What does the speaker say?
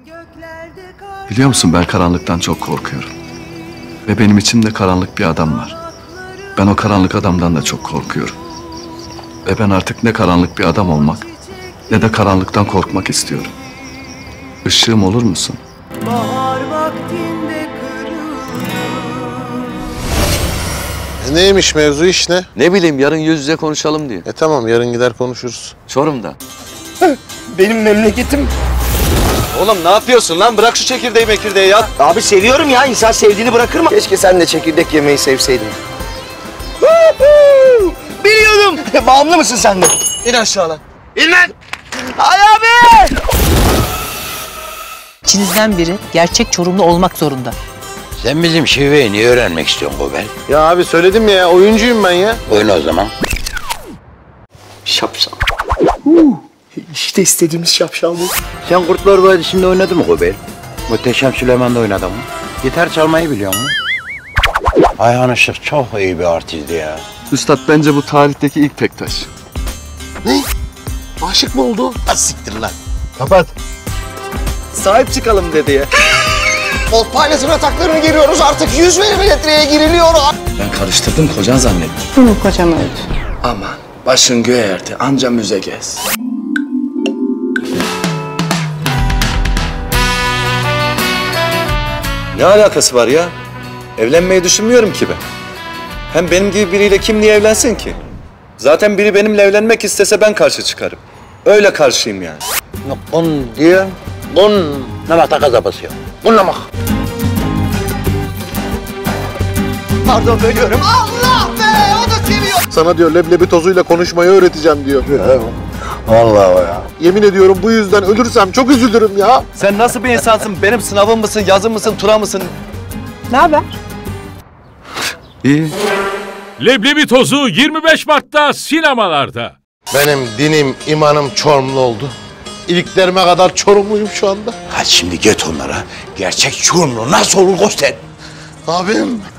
Biliyor musun, ben karanlıktan çok korkuyorum. Ve benim içimde karanlık bir adam var. Ben o karanlık adamdan da çok korkuyorum. Ve ben artık ne karanlık bir adam olmak, ne de karanlıktan korkmak istiyorum. Işığım olur musun? Bahar vaktinde Neymiş mevzu, iş ne? Ne bileyim, yarın yüz yüze konuşalım diye. Tamam, yarın gider konuşuruz. Çorum'da. Benim memleketim. Oğlum ne yapıyorsun lan? Bırak şu çekirdeği ya. Abi seviyorum ya. İnsan sevdiğini bırakır mı? Keşke sen de çekirdek yemeyi sevseydin. Biliyordum. Bağımlı mısın sen de? İn aşağı lan. İn lan. Ay abi! İçinizden biri gerçek Çorumlu olmak zorunda. Sen bizim şiveyi niye öğrenmek istiyorsun Gobel? Ya abi söyledim ya, oyuncuyum ben ya. Oyna o zaman. Şapşal. İşte istediğimiz şapşal bu. Sen Kurtlar Vadisi'nde oynadın mı Gobel? Muhteşem Süleyman'da oynadın mı? Gitar çalmayı biliyor musun? Ayhan Işık çok iyi bir artistti ya. Üstad, bence bu tarihteki ilk Pektaş. Ne? Aşık mı oldu? Az siktir lan. Kapat. Sahip çıkalım dedi ya. Bot paylaşım yataklarını giriyoruz artık 100 milimetreye giriliyor. Ben karıştırdım, kocan zannettim. Benim kocam öldü. Aman, başın göğe erdi, anca müze gez. Ne alakası var ya? Evlenmeyi düşünmüyorum ki ben. Hem benim gibi biriyle kim niye evlensin ki? Zaten biri benimle evlenmek istese ben karşı çıkarım. Öyle karşıyım yani. Kun diyor, kun namakta gaza basıyor. Kun namak. Pardon bölüyorum. Allah be o da seviyor. Sana diyor leblebi tozuyla konuşmayı öğreteceğim diyor. Vallahi o ya. Yemin ediyorum bu yüzden ölürsem çok üzülürüm ya. Sen nasıl bir insansın? Benim sınavım mısın, yazım mısın, tura mısın? Ne haber? İyi. Leblebi Tozu 25 Mart'ta sinemalarda. Benim dinim, imanım Çorumlu oldu. İliklerime kadar Çorumluyum şu anda. Hadi şimdi git onlara. Gerçek Çorumlu nasıl olur göster. Abim.